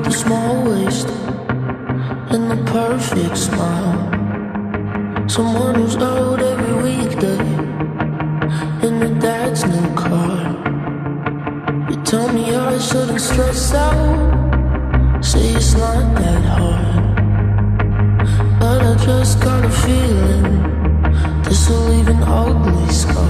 the small waist and the perfect smile. Someone who's out every weekday in their dad's new car. You tell me I shouldn't stress out, say it's not that hard, but I just got a feeling this will leave an ugly scar.